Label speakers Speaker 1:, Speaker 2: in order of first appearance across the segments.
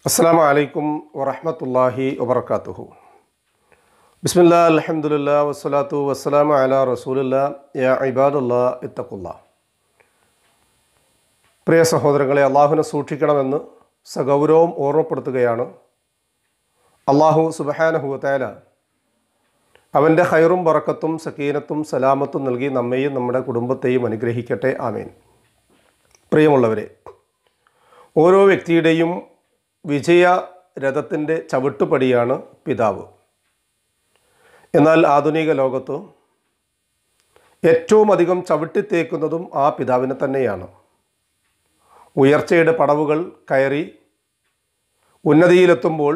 Speaker 1: അസ്സലാമു അലൈക്കും വറഹ്മത്തുള്ളാഹി വബറകാതുഹു. ബിസ്മില്ലാ അൽഹംദുലില്ലാ വസ്സലാത്തു വസ്സലാമു അലാ റസൂലില്ലാ യാ ഇബാദല്ലാ ഇത്തഖുല്ലാ. പ്രിയ സഹോദരങ്ങളെ, അള്ളാഹുവിനെ സൂക്ഷിക്കണമെന്ന് സഗൗരവം ഓർമ്മപ്പെടുത്തുകയാണ്. അള്ളാഹു സുബ്ഹാനഹു വ തആല അവൻ്റെ ഖൈറും ബറക്കത്തും സക്കീനത്തും സലാമത്തും നൽകി നമ്മെയും നമ്മുടെ കുടുംബത്തെയും അനുഗ്രഹിക്കട്ടെ. ആമീൻ. പ്രിയമുള്ളവരെ, ഓരോ വ്യക്തിയുടെയും വിജയ രഥത്തിൻ്റെ ചവിട്ടുപടിയാണ് പിതാവ്. എന്നാൽ ആധുനിക ലോകത്ത് ഏറ്റവും അധികം ചവിട്ടിത്തേക്കുന്നതും ആ പിതാവിനെ തന്നെയാണ്. ഉയർച്ചയുടെ പടവുകൾ കയറി ഉന്നതിയിലെത്തുമ്പോൾ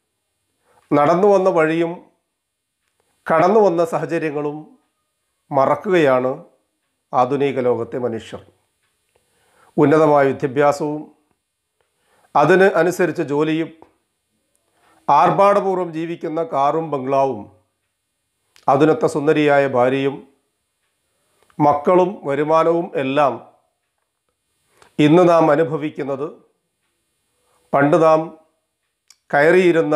Speaker 1: നടന്നു വന്ന വഴിയും കടന്നു വന്ന സാഹചര്യങ്ങളും മറക്കുകയാണ് ആധുനിക ലോകത്തെ മനുഷ്യർ. ഉന്നതമായ വിദ്യാഭ്യാസവും അതിന് അനുസരിച്ച് ജോലിയും ആർഭാടപൂർവ്വം ജീവിക്കുന്ന കാറും ബംഗ്ലാവും അതിനൊത്ത സുന്ദരിയായ ഭാര്യയും മക്കളും വരുമാനവും എല്ലാം ഇന്ന് നാം അനുഭവിക്കുന്നത് പണ്ട് നാം കയറിയിരുന്ന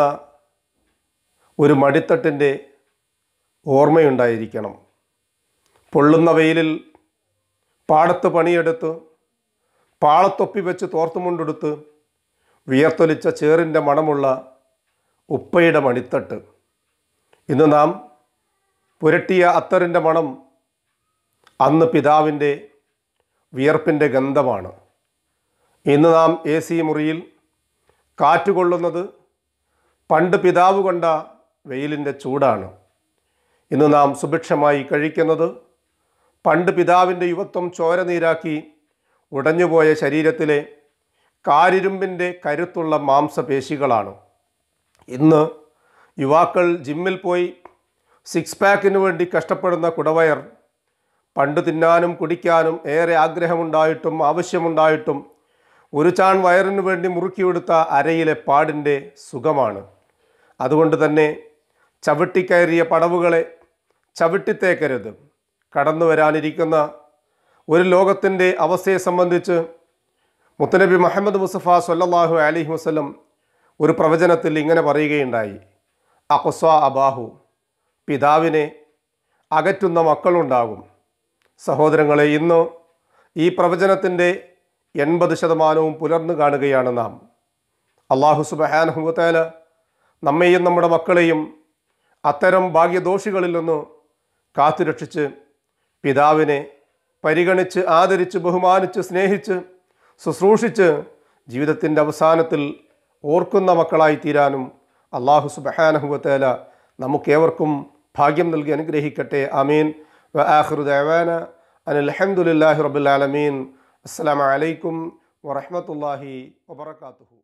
Speaker 1: ഒരു മടിത്തട്ടിൻ്റെ ഓർമ്മയുണ്ടായിരിക്കണം. പൊള്ളുന്ന വെയിലിൽ പാടത്ത് പണിയെടുത്ത് പാളത്തൊപ്പി വെച്ച് തോർത്തുമുണ്ടെടുത്ത് വിയർത്തൊലിച്ച ചേറിൻ്റെ മണമുള്ള ഉപ്പയുടെ മടിത്തട്ട്. ഇന്ന് നാം പുരട്ടിയ അത്തറിൻ്റെ മണം അന്ന് പിതാവിൻ്റെ വിയർപ്പിൻ്റെ ഗന്ധമാണ്. ഇന്ന് നാം AC മുറിയിൽ കാറ്റുകൊള്ളുന്നത് പണ്ട് പിതാവ് കൊണ്ട വെയിലിൻ്റെ ചൂടാണ്. ഇന്ന് നാം സുഭിക്ഷമായി കഴിക്കുന്നത് പണ്ട് പിതാവിൻ്റെ യുവത്വം ചോരനീരാക്കി ഉടഞ്ഞുപോയ ശരീരത്തിലെ കാരിരുമ്പിൻ്റെ കരുത്തുള്ള മാംസപേശികളാണ്. ഇന്ന് യുവാക്കൾ ജിമ്മിൽ പോയി സിക്സ് പാക്കിന് വേണ്ടി കഷ്ടപ്പെടുന്ന കുടവയർ പണ്ട് തിന്നാനും കുടിക്കാനും ഏറെ ആഗ്രഹമുണ്ടായിട്ടും ആവശ്യമുണ്ടായിട്ടും ഒരു ചാൺ വയറിന് വേണ്ടി മുറുക്കിയെടുത്ത അരയിലെ പാടിൻ്റെ സുഖമാണ്. അതുകൊണ്ട് തന്നെ ചവിട്ടിക്കയറിയ പടവുകളെ ചവിട്ടിത്തേക്കരുത്. കടന്നു വരാനിരിക്കുന്ന ഒരു ലോകത്തിൻ്റെ അവസ്ഥയെ സംബന്ധിച്ച് മുത്തനബി മുഹമ്മദ് മുസ്തഫ സ്വല്ലല്ലാഹു അലൈഹി വസല്ലം ഒരു പ്രവചനത്തിൽ ഇങ്ങനെ പറയുകയുണ്ടായി: അഖ്സ അബാഹു, പിതാവിനെ അകറ്റുന്ന മക്കളുണ്ടാകും. സഹോദരങ്ങളെ, ഇന്ന് ഈ പ്രവചനത്തിൻ്റെ 80% പുലർന്നു കാണുകയാണ് നാം. അല്ലാഹു സുബ്ഹാനഹു വ തആല നമ്മെയും നമ്മുടെ മക്കളെയും അത്തരം ഭാഗ്യദോഷികളിൽ നിന്ന് കാത്തുരക്ഷിച്ച് പിതാവിനെ പരിഗണിച്ച് ആദരിച്ച് ബഹുമാനിച്ച് സ്നേഹിച്ച് ശുശ്രൂഷിച്ച് ജീവിതത്തിൻ്റെ അവസാനത്തിൽ ഓർക്കുന്ന മക്കളായി തീരാനും അല്ലാഹു സുബ്ഹാനഹു വ തആല നമുക്കേവർക്കും ഭാഗ്യം നൽകി അനുഗ്രഹിക്കട്ടെ. ആമീൻ. വ ആഖിറു ദഅവാന അനിൽ ഹംദുലില്ലാഹി റബ്ബിൽ ആലമീൻ. അസ്സലാമു അലൈക്കും വറഹ്മത്തുള്ളാഹി വബറകാതുഹു.